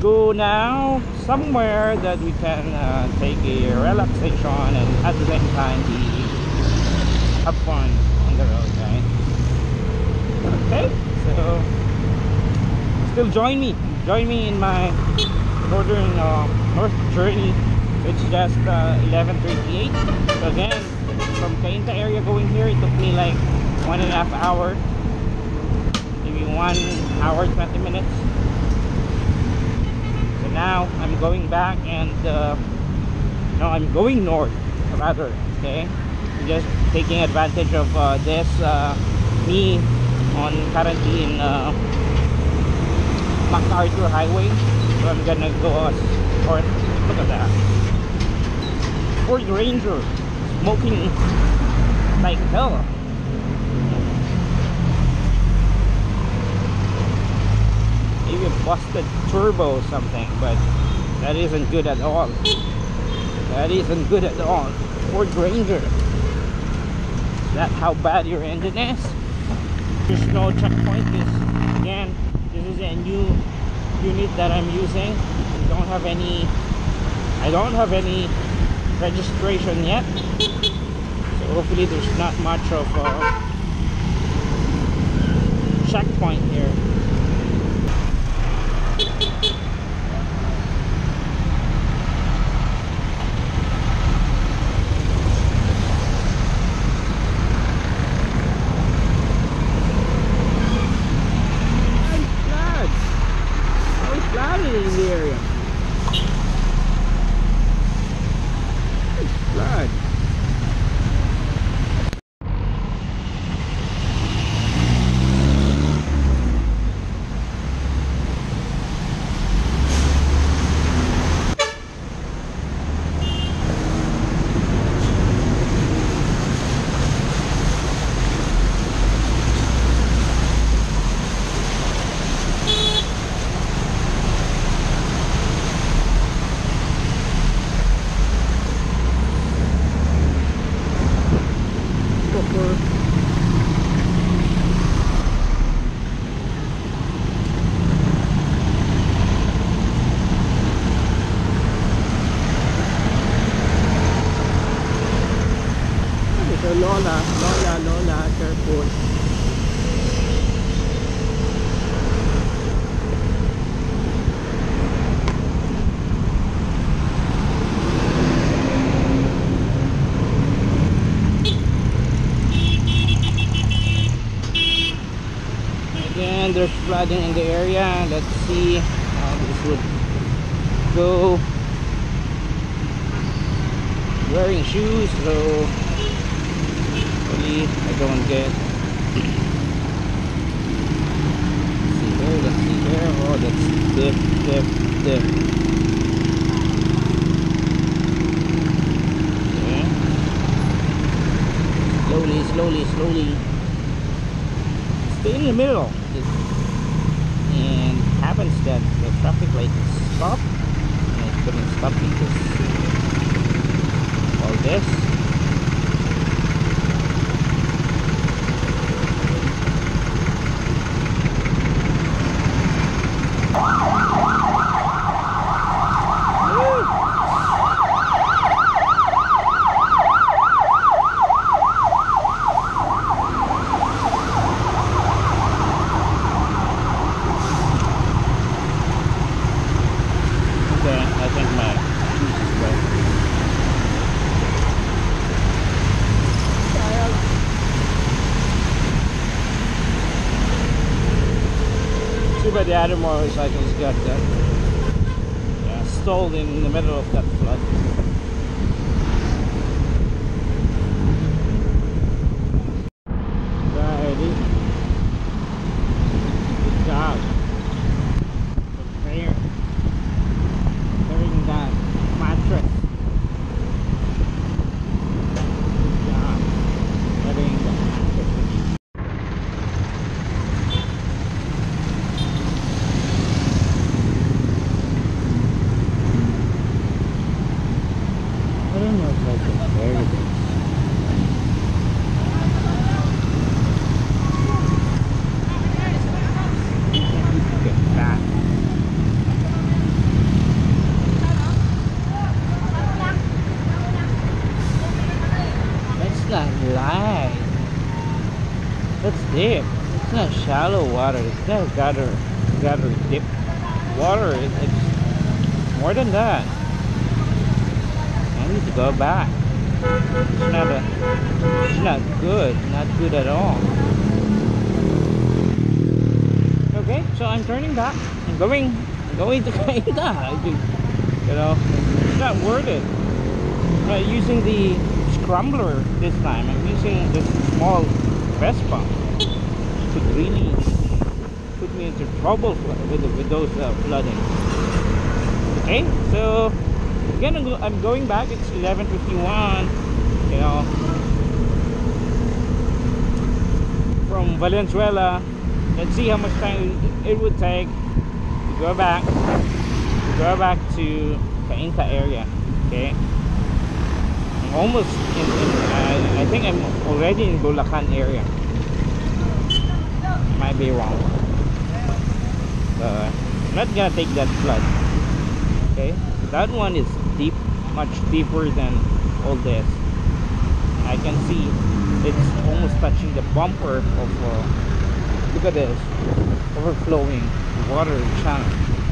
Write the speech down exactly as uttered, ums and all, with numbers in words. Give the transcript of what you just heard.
go now somewhere that we can uh, take a relaxation and at the same time be have fun on the road, right? Okay, so still join me join me in my northern uh, north journey. It's just uh, eleven thirty-eight. So again, from Cainta area going here, it took me like one and a half hour, maybe one hour twenty minutes. So now I'm going back and uh, no, I'm going north rather. Okay, I'm just taking advantage of uh, this uh, me on currently in uh, MacArthur Highway. So I'm gonna go uh, or look at that Ford Ranger smoking like hell. Maybe a busted turbo or something, but that isn't good at all. That isn't good at all. Ford Ranger. Is that how bad your engine is? There's no checkpoint. This again, this is a new unit that I'm using. I don't have any. I don't have any registration yet. So hopefully there's not much of a checkpoint here. In the area. It's flood. Lola, Lola, Lola, careful. Again, there's flooding in the area. Let's see how this would go. Wearing shoes, so I don't get. Let's see here, let's see here. Oh, that's dip, dip, dip. Okay. Slowly, slowly, slowly. Stay in the middle. And it happens that the traffic light stopped. And it couldn't stop because all this. But the other motorcycles got that yeah, stalled in the middle of that flood. Righty. Good job. Prepare. Carrying that mattress. Good job. Carrying that mattress. not shallow water. It's not gutter, gutter deep water. It, it's more than that. I need to go back. It's not a, it's not good. Not good at all. Okay, so I'm turning back. I'm going, I'm going to Kainta. You know, it's not worth it. I'm not using the scrambler this time. I'm using this small Vespa. It could really put me into trouble with, with those uh, flooding. Okay, so again, I'm, go I'm going back. It's eleven fifty-one. You know, from Valenzuela. Let's see how much time it would take to go back. To go back to Kainta area. Okay. Almost in, in uh, I think I'm already in Bulacan area. Might be wrong. So I'm not gonna take that flood. Okay, that one is deep, much deeper than all this. I can see it's almost touching the bumper of uh, look at this overflowing water channel.